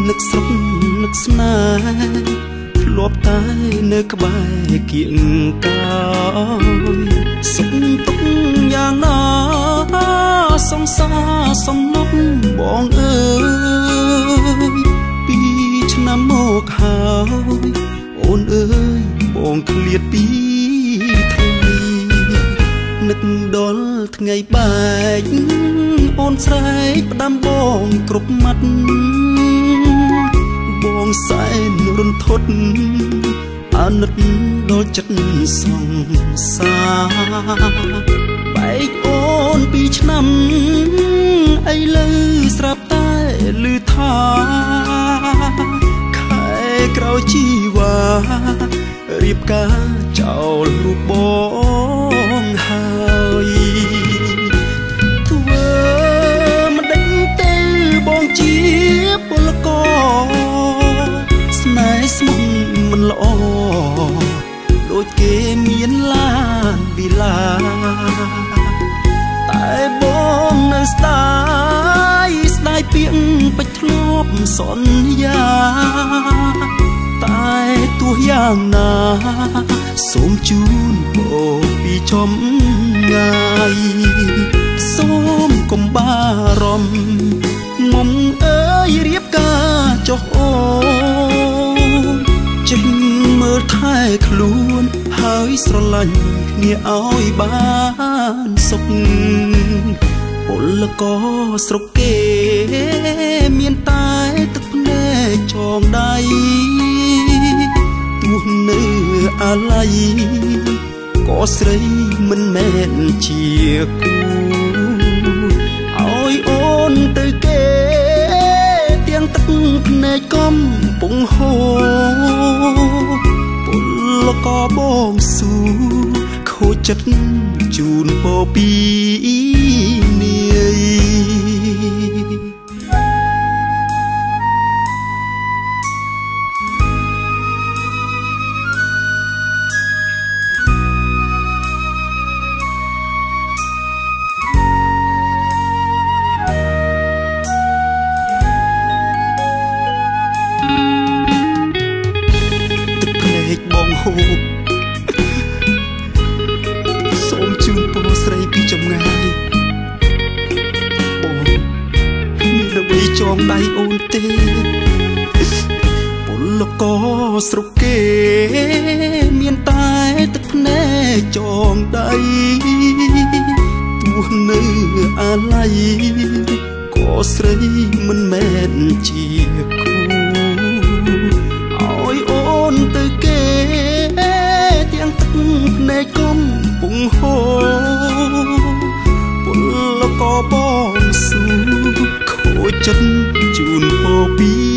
នឹកស្រុកនឹកស្នេហ៍ធ្លាប់តែនៅក្បែរគៀងកោយសុខទុក្ខយ៉ាងណាសង្សារសំណប់បងអើយ2 ឆ្នាំមកហើយអូនអើយបងឃ្លាតពីថ្ងៃនឹកដល់ថ្ងៃបែកអូនស្រែកផ្ដាំបងគ្រប់មាត់បងសែនរន្ធត់អាណិតដល់ចិត្តសង្សារបែកអូន2 ឆ្នាំឥឡូវស្រាប់តែឮថាខែក្រោយជីវ៉ារៀបការចោលរូបបងហើយធ្វើមិនដេញទៅបងជាពលករស្នេហ៍ស្មុំមិនល្អដូចគេមានឡានវិឡាតែបងនៅស្ដាយពាក្យពេចធ្លាប់សន្យាតែទោះយ៉ាងណាសូមជូនបងពីចំងាយសូមកុំបារម្ភមុំអើយរៀបការចុះអូនចេញមើលថែខ្លួនហើយស្រឡាញ់គ្នាឲ្យបានសុខពលករស្រុកគេមានតែទឹកភ្នែកចងដៃទោះនៅអាឡ័យក៏ស្រីមិនមែនជាគូឲ្យអូនទៅគេទាំងទឹកភ្នែកកំពុងហូរពលករបងស៊ូខូចចិត្តជូនពោពីនាយបងហូបសូមជូនពរស្រីពីចម្ងាយបងមានអ្វីចងដៃអូនទេពលករស្រុកគេមានតែទឹកភ្នែកចងដៃទោះនៅអាឡ័យក៏ស្រីមិនមែនជាគូឲ្យអូនទៅគេទាំងទឹកភ្នែកកំពុងហូរពលករបងស៊ូខូចចិត្តជូនពោពី